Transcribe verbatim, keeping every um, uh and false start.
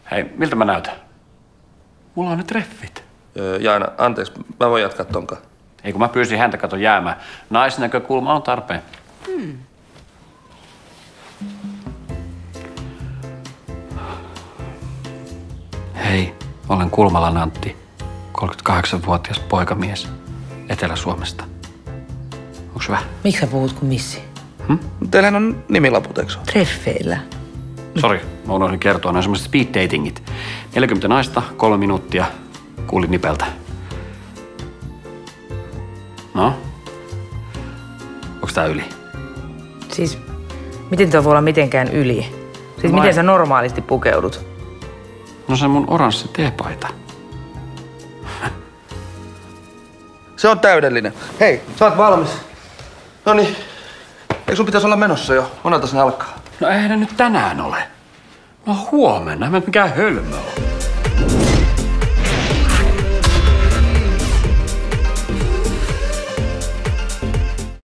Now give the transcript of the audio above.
Hei, miltä mä näytän? Mulla on nyt treffit. Öö, Jaana, anteeksi, mä voin jatkaa tonkaan. Ei kun mä pyysin häntä kato jäämään. Naisnäkökulma on tarpeen. Hmm. Hei, olen Kulmalan Antti, kolmekymmentäkahdeksanvuotias poikamies Etelä-Suomesta. Onks hyvä? Miksi sä puhut kuin missi? Hm? Teillähän on nimilaput, eikö se ole? Treffeillä. Sori, mä unohdin kertoa. Nämä on semmoiset speed datingit. neljäkymmentä naista, kolme minuuttia. Kuulin nipeltä. No? Onks tää yli? Siis, miten tuo voi olla mitenkään yli? Siis Vai... miten sä normaalisti pukeudut? No se mun oranssi teepaita. Se on täydellinen. Hei, sä oot valmis. Noniin. Eikö sun pitäisi olla menossa jo? Monelta sen alkaa? No eihän ne nyt tänään ole. No huomenna. Mä en mikään hölmö ole.